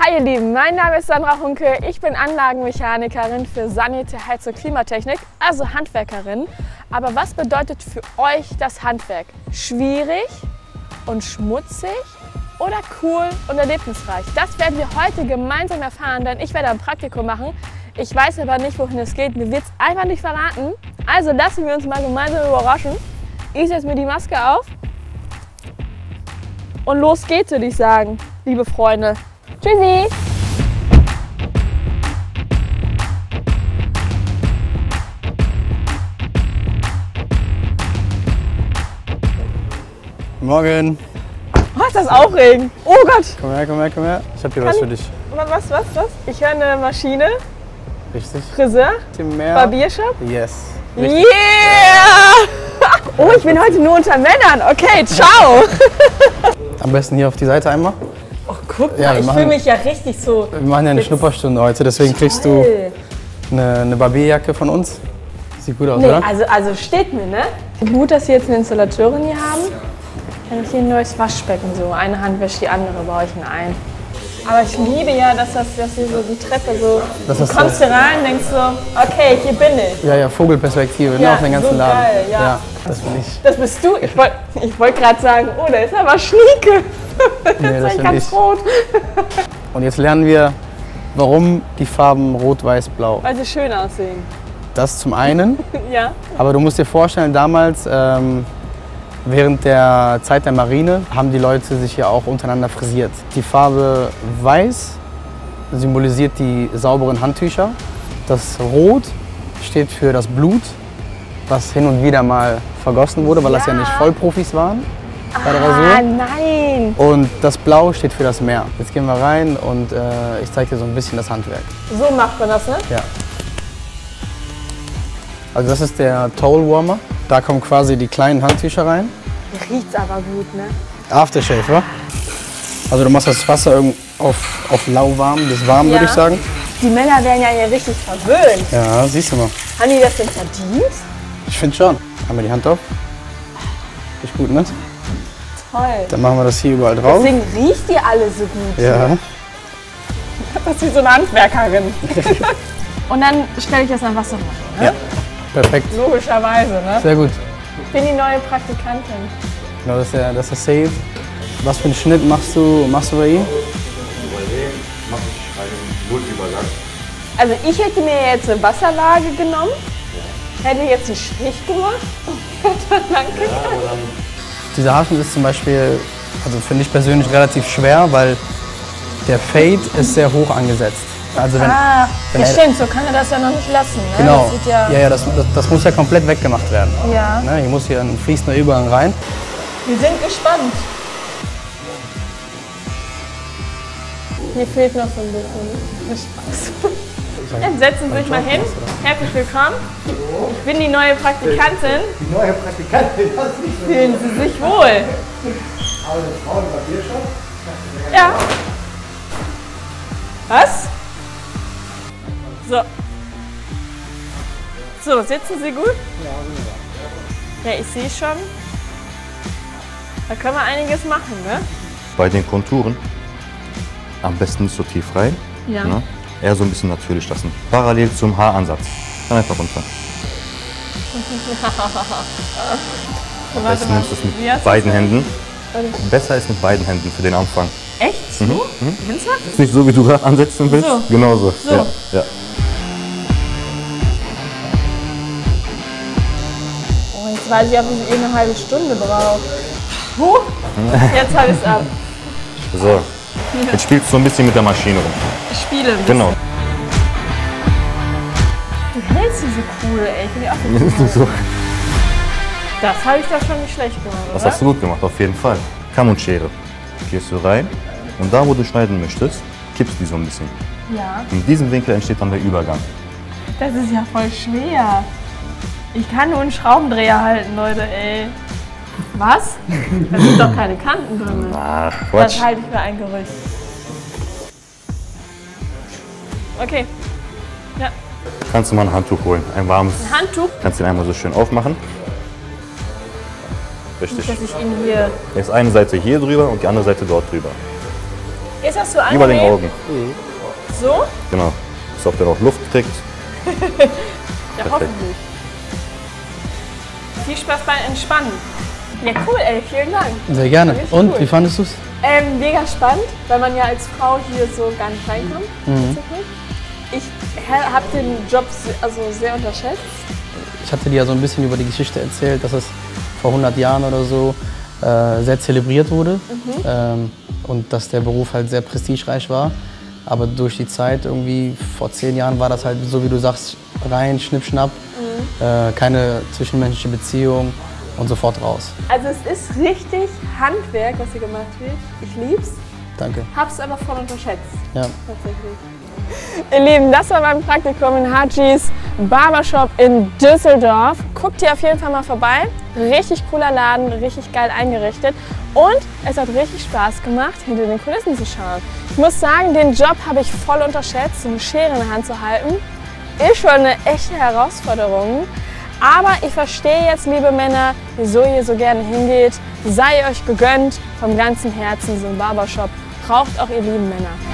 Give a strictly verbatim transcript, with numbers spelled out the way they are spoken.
Hi ihr Lieben, mein Name ist Sandra Hunke, ich bin Anlagenmechanikerin für Sanitär, Heiz- und Klimatechnik, also Handwerkerin. Aber was bedeutet für euch das Handwerk? Schwierig und schmutzig oder cool und erlebnisreich? Das werden wir heute gemeinsam erfahren, denn ich werde ein Praktikum machen. Ich weiß aber nicht, wohin es geht, mir wird es einfach nicht verraten. Also lassen wir uns mal gemeinsam überraschen. Ich setze mir die Maske auf und los geht's, würde ich sagen, liebe Freunde. Tschüssi! Morgen! Oh, ist das aufregend! Oh Gott! Komm her, komm her, komm her. Ich hab hier Kann was für ich- dich. Was, was, was? Ich höre eine Maschine, Richtig? Friseur, Bisschen mehr. Barbiershop. Yes. Richtig. Yeah! Oh, ich bin heute nur unter Männern. Okay, ciao! Am besten hier auf die Seite einmal. Oh, guck Ja, mal, wir ich machen- fühle mich ja richtig so. Wir machen ja eine Jetzt- Schnupperstunde heute, deswegen kriegst du Toll. eine, eine Barbierjacke von uns. Sieht gut aus, Nee, oder? also, also steht mir, ne? Gut, dass Sie jetzt eine Installateurin hier haben. Dann ist hier ein neues Waschbecken so. Eine Hand wäscht die andere bei euch in ein. Aber ich liebe ja, dass das dass hier so die Treppe so. Das Du ist kommst so- hier rein und denkst so, okay, hier bin ich. Ja, ja, Vogelperspektive, ne, Ja, auf den ganzen so Laden. geil, ja. Das bin ich. Das bist du. Ich wollte ich wollt gerade sagen, oh, da ist aber Schnieke. Nee, Jetzt das ich bin ganz ich. rot. Und jetzt lernen wir, warum die Farben Rot, Weiß, Blau. Weil sie schön aussehen. Das zum einen. Ja. Aber du musst dir vorstellen, damals, ähm, während der Zeit der Marine, haben die Leute sich ja auch untereinander frisiert. Die Farbe Weiß symbolisiert die sauberen Handtücher. Das Rot steht für das Blut, was hin und wieder mal vergossen wurde, weil das ja Ja. nicht Vollprofis waren bei der Ah, Rasur. nein. Und das Blau steht für das Meer. Jetzt gehen wir rein und äh, ich zeige dir so ein bisschen das Handwerk. So macht man das, ne? Ja. Also das ist der Towel Warmer. Da kommen quasi die kleinen Handtücher rein. Riecht's aber gut, ne? Aftershave, wa? Also du machst das Wasser irgend auf, auf lauwarm, das ist warm, Ja. würde ich sagen. Die Männer werden ja hier richtig verwöhnt. Ja, siehst du mal. Haben die das denn verdient? Ich finde schon. Haben wir die Hand auf? Ist gut, ne? Toll. Dann machen wir das hier überall drauf. Deswegen riecht ihr alle so gut. Ja. Das ist wie so eine Handwerkerin. Und dann stelle ich das nach Wasser rein. Ja. Perfekt. Logischerweise, ne? Sehr gut. Ich bin die neue Praktikantin. Genau, das ist der, das ist der Save. Was für einen Schnitt machst du, machst du bei ihm? Mache ich einen Wurzelübergang. Also ich hätte mir jetzt eine Wasserlage genommen, hätte jetzt einen Strich gemacht. Danke. Dieser Haarschnitt ist zum Beispiel, also finde ich persönlich relativ schwer, weil der Fade ist sehr hoch angesetzt. Also wenn, Ah, wenn ja er- stimmt, so kann er das ja noch nicht lassen. Ne? Genau. Das sieht ja, Ja, ja, das, das, das muss ja komplett weggemacht werden. ja. Ne, hier muss hier ein fließender Übergang rein. Wir sind gespannt. Hier fehlt noch so ein bisschen. Spaß. Dann setzen Sie sich mal hin. Herzlich willkommen. Ich bin die neue Praktikantin. Die neue Praktikantin, das ist nicht so. Fühlen Sie sich wohl? Aber eine Frau im Barbiershop? Ja. Was? So. So, sitzen Sie gut? Ja, ich sehe schon. Da können wir einiges machen, ne? Bei den Konturen am besten nicht so tief rein. Ja. Ne? Eher so ein bisschen natürlich lassen. Parallel zum Haaransatz. Dann einfach runter. Am Warte besten mal. nimmst du es mit Wie hast du beiden das? Händen. Warte. Besser ist mit beiden Händen für den Anfang. Echt? So? Ernsthaft? Ist nicht so, wie du gerade ansetzen willst? So. Genau so. So. Ja. Ja. Oh, jetzt weiß ich, ob ich eh eine halbe Stunde brauche. Huh? Jetzt habe ich es ab. So. Jetzt spielst du so ein bisschen mit der Maschine rum. Ich spiele ein bisschen. Genau. Du hältst sie so cool, ey. Ich finde die auch so cool. So. Das habe ich doch schon nicht schlecht gemacht, Das oder? hast du gut gemacht, auf jeden Fall. Kamm und Schere. Gehst du rein und da, wo du schneiden möchtest, kippst die so ein bisschen. Ja. In diesem Winkel entsteht dann der Übergang. Das ist ja voll schwer. Ich kann nur einen Schraubendreher halten, Leute, ey. Was? Da sind doch keine Kanten drin. Ach, Das Quatsch. halte ich für ein Gerücht. Okay. Ja. Kannst du mal ein Handtuch holen, ein warmes. Ein Handtuch, Kannst den einmal so schön aufmachen. Richtig. dass ich ihn hier Jetzt eine Seite hier drüber und die andere Seite dort drüber. Ist das so Über den angenehm? Augen. So? Genau. Dass ob der noch Luft kriegt. Ja, hoffentlich. Viel Spaß beim Entspannen. Ja, cool, ey, vielen Dank. Sehr gerne. Richtig Und, cool. wie fandest du es? Ähm, mega spannend, weil man ja als Frau hier so gar nicht reinkommt. Mhm. Ich habe den Job se- also sehr unterschätzt. Ich hatte dir ja so ein bisschen über die Geschichte erzählt, dass es vor hundert Jahren oder so äh, sehr zelebriert wurde. Mhm. Ähm, und dass der Beruf halt sehr prestigereich war. Aber durch die Zeit, irgendwie vor zehn Jahren, war das halt so, wie du sagst, rein, schnipp, schnapp, Mhm. äh, keine zwischenmenschliche Beziehung und sofort raus. Also es ist richtig Handwerk, was hier gemacht wird. Ich lieb's, Danke. hab's aber voll unterschätzt. Ja. Tatsächlich. Ihr Lieben, das war mein Praktikum in Hajis Barbershop in Düsseldorf. Guckt hier auf jeden Fall mal vorbei. Richtig cooler Laden, richtig geil eingerichtet. Und es hat richtig Spaß gemacht, hinter den Kulissen zu schauen. Ich muss sagen, den Job habe ich voll unterschätzt, so eine Schere in der Hand zu halten. Ist schon eine echte Herausforderung. Aber ich verstehe jetzt, liebe Männer, wieso ihr so gerne hingeht. Sei euch gegönnt, vom ganzen Herzen, so ein Barbershop braucht auch ihr lieben Männer.